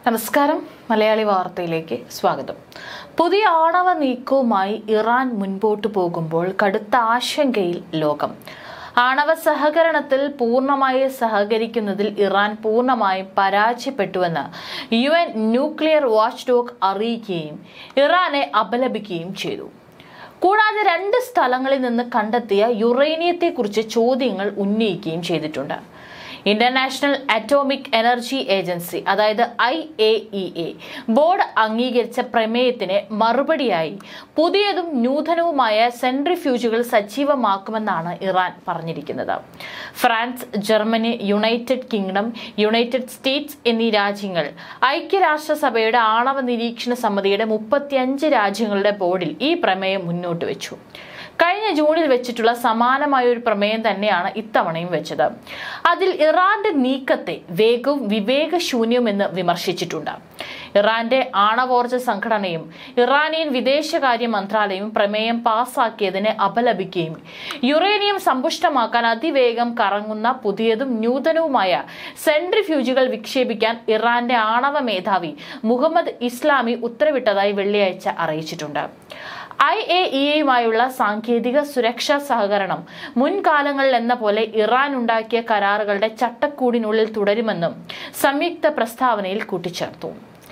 നമസ്കാരം. മലയാളി വാർത്തയിലേക്ക് സ്വാഗതം. പുതിയ ആണവ നീക്കവുമായി ഇറാൻ മുൻപോട്ട് പോകുമ്പോൾ കടുത്ത ആശങ്കയിൽ ലോകം. ആണവ സഹകരണത്തിൽ പൂർണ്ണമായി സഹകരിക്കുന്നതിൽ ഇറാൻ പൂർണ്ണമായും പരാജയപ്പെട്ടുവെന്ന് UN ന്യൂക്ലിയർ വാച്ച് ഡോഗ് അറിയിക്കുകയും ഇറാനെ അപലപിക്കുകയും ചെയ്തു. കൂടാതെ 2 സ്ഥലങ്ങളിൽ നിന്ന് കണ്ടെത്തിയ യുറേനിയത്തെക്കുറിച്ച് ചോദ്യങ്ങൾ ഉന്നയിക്കുകയും ചെയ്തിട്ടുണ്ട്. ഇന്റർനാഷണൽ അറ്റോമിക് എനർജി ഏജൻസി അതായത് IAEA ബോർഡ് അംഗീകരിച്ച പ്രമേയത്തിന് മറുപടിയായി പുതിയതും നൂതനവുമായ സെൻട്രിഫ്യൂജുകൾ സജീവമാക്കുമെന്നാണ് ഇറാൻ പറഞ്ഞിരിക്കുന്നത്. France, Germany, United Kingdom, United States എന്നീ രാജ്യങ്ങൾ ഐക്യരാഷ്ട്രസഭയുടെ ആണവ നിരീക്ഷണ സമിതിയുടെ 35 രാജ്യങ്ങളുടെ ബോർഡിൽ ഈ പ്രമേയം മുന്നോട്ട് വെച്ചു. കഴിഞ്ഞ ജൂണിൽ വെച്ചിട്ടുള്ള സമാനമായ ഒരു പ്രമേയം തന്നെയാണ് ഇത്തവണയും വെച്ചത്. അതിൽ ഇറാന്റെ നീക്കത്തെ വേഗവും വിവേകശൂന്യവുമെന്ന് വിമർശിച്ചിട്ടുണ്ട്. ഇറാന്റെ ആണവോർജ സംഘടനയും ഇറാനിയൻ വിദേശകാര്യ മന്ത്രാലയവും പ്രമേയം പാസാക്കിയതിനെ അപലപിക്കുകയും യുറേനിയം സമ്പുഷ്ടമാക്കാൻ അതിവേഗം കറങ്ങുന്ന പുതിയതും നൂതനവുമായ സെൻട്രിഫ്യൂജുകൾ വിക്ഷേപിക്കാൻ ഇറാന്റെ ആണവ മേധാവി മുഹമ്മദ് ഇസ്ലാമി ഉത്തരവിട്ടതായി വെള്ളിയാഴ്ച അറിയിച്ചിട്ടുണ്ട്. IAEAയുമായുള്ള സാങ്കേതിക സുരക്ഷാ സഹകരണം മുൻകാലങ്ങളിൽ എന്ന പോലെ ഇറാൻ ഉണ്ടാക്കിയ കരാറുകളുടെ ചട്ടക്കൂടിനുള്ളിൽ തുടരുമെന്നും സംയുക്ത പ്രസ്താവനയിൽ കൂട്ടിച്ചേർത്തു.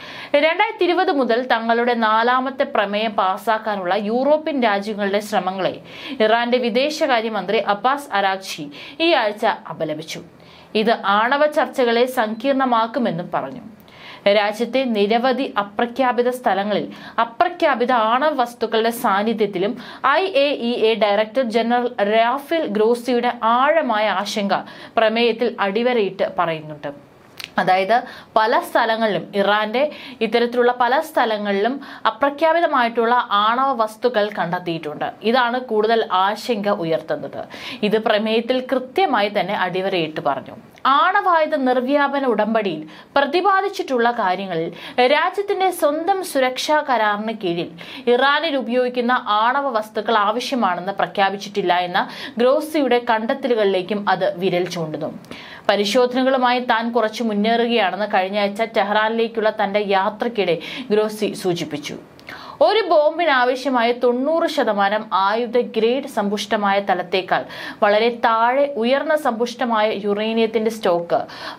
2020 മുതൽ തങ്ങളുടെ 4ാമത്തെ പ്രമേയം പാസാക്കാനുള്ള യൂറോപ്യൻ രാജ്യങ്ങളുടെ ശ്രമങ്ങളെ ഇറാന്റെ വിദേശകാര്യമന്ത്രി അബ്ബാസ് അരാഗ്ചി ഈ ആഴ്ച അപലപിച്ചു. ഇത് ആണവ ചർച്ചകളെ സങ്കീർണമാക്കുമെന്നും പറഞ്ഞു. രാജ്യത്തെ നിരവധി അപ്രഖ്യാപിത സ്ഥലങ്ങളിൽ അപ്രഖ്യാപിത ആണവ വസ്തുക്കളുടെ സാന്നിധ്യത്തിലും IAEA ഡയറക്ടർ ജനറൽ റാഫേൽ ഗ്രോസിയുടെ ആഴമായ ആശങ്ക പ്രമേയത്തിൽ അടിവരയിട്ട് പറയുന്നുണ്ട്. അതായത് പല സ്ഥലങ്ങളിലും ഇറാന്റെ ഇത്തരത്തിലുള്ള പല സ്ഥലങ്ങളിലും അപ്രഖ്യാപിതമായിട്ടുള്ള ആണവ വസ്തുക്കൾ കണ്ടെത്തിയിട്ടുണ്ട്. ഇതാണ് കൂടുതൽ ആശങ്ക ഉയർത്തുന്നത്. ഇത് പ്രമേയത്തിൽ കൃത്യമായി തന്നെ അടിവരയിട്ട് പറഞ്ഞു. ആണവായുധ നിർവ്യാപന ഉടമ്പടിയിൽ പ്രതിപാദിച്ചിട്ടുള്ള കാര്യങ്ങളിൽ രാജ്യത്തിന്റെ സ്വന്തം സുരക്ഷാ കരാറിന് കീഴിൽ ഇറാനിൽ ഉപയോഗിക്കുന്ന ആണവ വസ്തുക്കൾ ആവശ്യമാണെന്ന് പ്രഖ്യാപിച്ചിട്ടില്ല എന്ന ഗ്രോസിയുടെ കണ്ടെത്തലുകളിലേക്കും അത് വിരൽ ചൂണ്ടുന്നു. പരിശോധനകളുമായി താൻ കുറച്ച് മുന്നേറുകയാണെന്ന് കഴിഞ്ഞ ആഴ്ച ടെഹ്റാനിലേക്കുള്ള തന്റെ യാത്രക്കിടെ ഗ്രോസി സൂചിപ്പിച്ചു. ഒരു ബോംബിന് ആവശ്യമായ 90% ആയുധ ഗ്രേഡ് സമ്പുഷ്ടമായ തലത്തേക്കാൾ വളരെ താഴെ ഉയർന്ന സമ്പുഷ്ടമായ യുറേനിയത്തിന്റെ സ്റ്റോക്ക്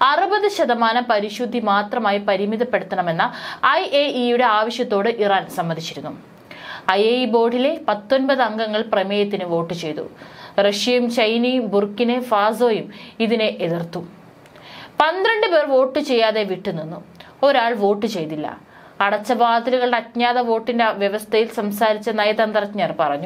60% പരിശുദ്ധി മാത്രമായി പരിമിതപ്പെടുത്തണമെന്ന IAEAയുടെ ആവശ്യത്തോട് ഇറാൻ സമ്മതിച്ചിരുന്നു. IAEA ബോർഡിലെ 19 അംഗങ്ങൾ പ്രമേയത്തിന് വോട്ട് ചെയ്തു. റഷ്യയും ചൈനയും ബുർക്കിന ഫാസോയും ഇതിനെ എതിർത്തു. 12 പേർ വോട്ട് ചെയ്യാതെ വിട്ടുനിന്നു. ഒരാൾ വോട്ട് ചെയ്തില്ല. അടച്ച വാതിലുകളുടെ അജ്ഞാത വോട്ടിന്റെ വ്യവസ്ഥയിൽ സംസാരിച്ച നയതന്ത്രജ്ഞർ പറഞ്ഞു.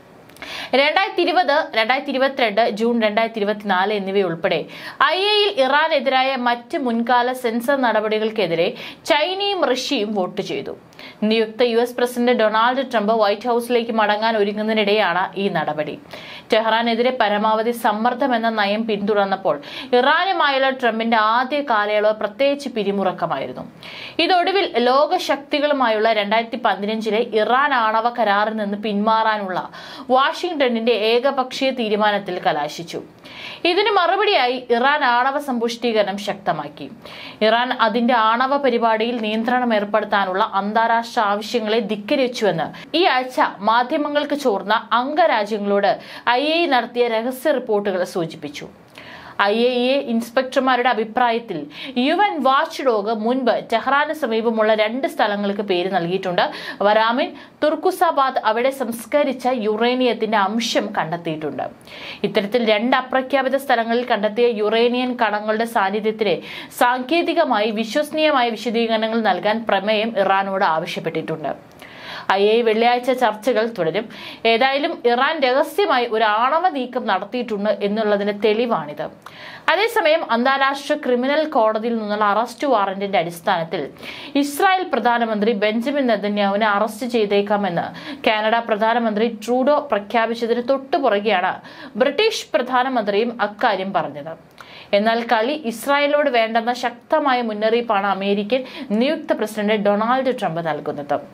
2020, 2022, ജൂൺ 2024 എന്നിവയുൾപ്പെടെ IAEAയിൽ ഇറാനെതിരായ മറ്റ് മുൻകാല സെൻസർ നടപടികൾക്കെതിരെ ചൈനയും റഷ്യയും വോട്ട് ചെയ്തു. നിയുക്ത US president Donald Trump White ഹൌസിലേക്ക് മടങ്ങാൻ ഒരുങ്ങുന്നതിനിടെയാണ് ഈ നടപടി. ടെഹ്റാനെതിരെ പരമാവധി സമ്മർദ്ദം എന്ന നയം പിന്തുടർന്നപ്പോൾ ഇറാനുമായുള്ള ട്രംപിന്റെ ആദ്യ കാലയളവ് പ്രത്യേകിച്ച് പിരിമുറക്കമായിരുന്നു. ഇതൊടുവിൽ ലോകശക്തികളുമായുള്ള 2015 ഇറാൻ ആണവ കരാറിൽ നിന്ന് പിന്മാറാനുള്ള വാഷിംഗ്ടണിന്റെ ഏകപക്ഷീയ തീരുമാനത്തിൽ കലാശിച്ചു. ഇതിന് മറുപടിയായി ഇറാൻ ആണവ സമ്പുഷ്ടീകരണം ശക്തമാക്കി. ഇറാൻ അതിന്റെ ആണവ പരിപാടിയിൽ നിയന്ത്രണം ഏർപ്പെടുത്താനുള്ള അന്താരാഷ്ട്ര ആവശ്യങ്ങളെ ധിക്കരിച്ചുവെന്ന് ഈ ആഴ്ച മാധ്യമങ്ങൾക്ക് ചോർന്ന അംഗരാജ്യങ്ങളോട് IAEA നടത്തിയ രഹസ്യ റിപ്പോർട്ടുകൾ സൂചിപ്പിച്ചു. IAEA ഇൻസ്പെക്ടർമാരുടെ അഭിപ്രായത്തിൽ UN വാച്ച് ഡോഗ് മുൻപ് ടെഹ്റാന് സമീപമുള്ള 2 സ്ഥലങ്ങൾക്ക് പേര് നൽകിയിട്ടുണ്ട്. വരാമിൻ, തുർക്കുസാബാദ് അവിടെ സംസ്കരിച്ച യുറേനിയത്തിന്റെ അംശം കണ്ടെത്തിയിട്ടുണ്ട്. ഇത്തരത്തിൽ 2 അപ്രഖ്യാപിത സ്ഥലങ്ങളിൽ കണ്ടെത്തിയ യുറേനിയൻ കണങ്ങളുടെ സാന്നിധ്യത്തിന് സാങ്കേതികമായി വിശ്വസനീയമായ വിശദീകരണങ്ങൾ നൽകാൻ പ്രമേയം ഇറാനോട് ആവശ്യപ്പെട്ടിട്ടുണ്ട്. IAEA വെള്ളിയാഴ്ച ചർച്ചകൾ തുടരും. ഏതായാലും ഇറാൻ രഹസ്യമായി ഒരു ആണവ നീക്കം നടത്തിയിട്ടുണ്ട് എന്നുള്ളതിന് തെളിവാണിത്. അതേസമയം അന്താരാഷ്ട്ര ക്രിമിനൽ കോടതിയിൽ നിന്നുള്ള അറസ്റ്റ് വാറന്റിന്റെ അടിസ്ഥാനത്തിൽ ഇസ്രായേൽ പ്രധാനമന്ത്രി ബെഞ്ചമിൻ നെതന്യാഹുവിനെ അറസ്റ്റ് ചെയ്തേക്കാമെന്ന് കാനഡ പ്രധാനമന്ത്രി ട്രൂഡോ പ്രഖ്യാപിച്ചതിന് തൊട്ടുപുറകെയാണ് ബ്രിട്ടീഷ് പ്രധാനമന്ത്രിയും അക്കാര്യം പറഞ്ഞത്. എന്നാൽ കളി ഇസ്രായേലിനോട് വേണ്ടെന്ന ശക്തമായ മുന്നറിയിപ്പാണ് അമേരിക്കൻ നിയുക്ത പ്രസിഡന്റ് ഡൊണാൾഡ് ട്രംപ് നൽകുന്നത്.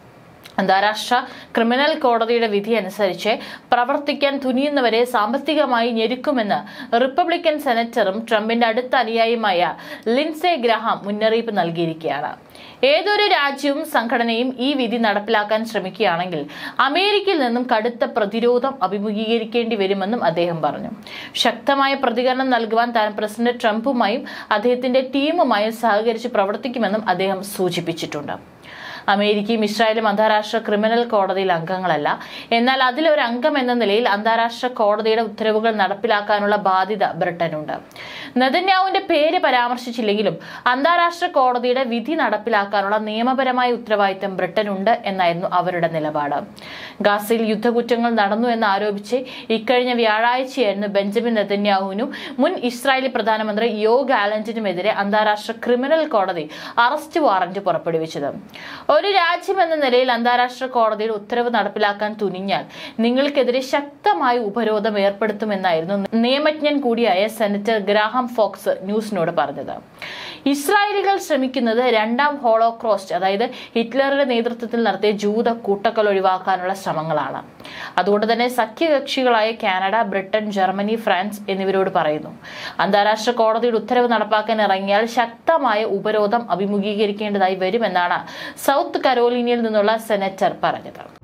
അന്താരാഷ്ട്ര ക്രിമിനൽ കോടതിയുടെ വിധി അനുസരിച്ച് പ്രവർത്തിക്കാൻ തുനിയുന്നവരെ സാമ്പത്തികമായി ഞെരുക്കുമെന്ന് റിപ്പബ്ലിക്കൻ സെനറ്ററും ട്രംപിന്റെ അടുത്ത അനുയായിയുമായ ലിൻസെ ഗ്രഹാം മുന്നറിയിപ്പ് നൽകിയിരിക്കുകയാണ്. ഏതൊരു രാജ്യവും സംഘടനയും ഈ വിധി നടപ്പിലാക്കാൻ ശ്രമിക്കുകയാണെങ്കിൽ അമേരിക്കയിൽ നിന്നും കടുത്ത പ്രതിരോധം അഭിമുഖീകരിക്കേണ്ടി വരുമെന്നും അദ്ദേഹം പറഞ്ഞു. ശക്തമായ പ്രതികരണം നൽകുവാൻ താൻ പ്രസിഡന്റ് ട്രംപുമായും അദ്ദേഹത്തിന്റെ ടീമുമായും സഹകരിച്ച് പ്രവർത്തിക്കുമെന്നും അദ്ദേഹം സൂചിപ്പിച്ചിട്ടുണ്ട്. അമേരിക്കയും ഇസ്രായേലും അന്താരാഷ്ട്ര ക്രിമിനൽ കോടതിയിൽ അംഗങ്ങളല്ല. എന്നാൽ അതിലൊരു അംഗം എന്ന നിലയിൽ അന്താരാഷ്ട്ര കോടതിയുടെ ഉത്തരവുകൾ നടപ്പിലാക്കാനുള്ള ബാധ്യത ബ്രിട്ടനുണ്ട്. നെതന്യാഹുവിന്റെ പേര് പരാമർശിച്ചില്ലെങ്കിലും അന്താരാഷ്ട്ര കോടതിയുടെ വിധി നടപ്പിലാക്കാനുള്ള നിയമപരമായ ഉത്തരവാദിത്തം ബ്രിട്ടനുണ്ട് എന്നായിരുന്നു അവരുടെ നിലപാട്. ഗാസയിൽ യുദ്ധകുറ്റങ്ങൾ നടന്നു എന്ന് ആരോപിച്ച് ഇക്കഴിഞ്ഞ വ്യാഴാഴ്ചയായിരുന്നു ബെഞ്ചമിൻ നെതന്യാഹുവിനും മുൻ ഇസ്രായേലി പ്രധാനമന്ത്രി യോ ഗാലന്റിനുമെതിരെ അന്താരാഷ്ട്ര ക്രിമിനൽ കോടതി അറസ്റ്റ് വാറന്റ് പുറപ്പെടുവിച്ചത്. ഒരു രാജ്യം എന്ന നിലയിൽ അന്താരാഷ്ട്ര കോടതിയുടെ ഉത്തരവ് നടപ്പിലാക്കാൻ തുനിഞ്ഞാൽ നിങ്ങൾക്കെതിരെ ശക്തമായ ഉപരോധം ഏർപ്പെടുത്തുമെന്നായിരുന്നു നിയമജ്ഞൻ കൂടിയായ സെനറ്റർ ഗ്രഹാം ഫോക്സ് ന്യൂസിനോട് പറഞ്ഞത്. ഇസ്രായേലികൾ ശ്രമിക്കുന്നത് രണ്ടാം ഹോളോകോസ്റ്റ്, അതായത് ഹിറ്റ്ലറുടെ നേതൃത്വത്തിൽ നടത്തിയ ജൂത കൂട്ടക്കൊല ഒഴിവാക്കാനുള്ള ശ്രമങ്ങളാണ്. അതുകൊണ്ട് തന്നെ സഖ്യകക്ഷികളായ കാനഡ, ബ്രിട്ടൻ, ജർമ്മനി, ഫ്രാൻസ് എന്നിവരോട് പറയുന്നു, അന്താരാഷ്ട്ര കോടതിയുടെ ഉത്തരവ് നടപ്പാക്കാൻ ഇറങ്ങിയാൽ ശക്തമായ ഉപരോധം അഭിമുഖീകരിക്കേണ്ടതായി വരുമെന്നാണ് സൗത്ത് കരോലിനയിൽ നിന്നുള്ള സെനറ്റർ പറഞ്ഞത്.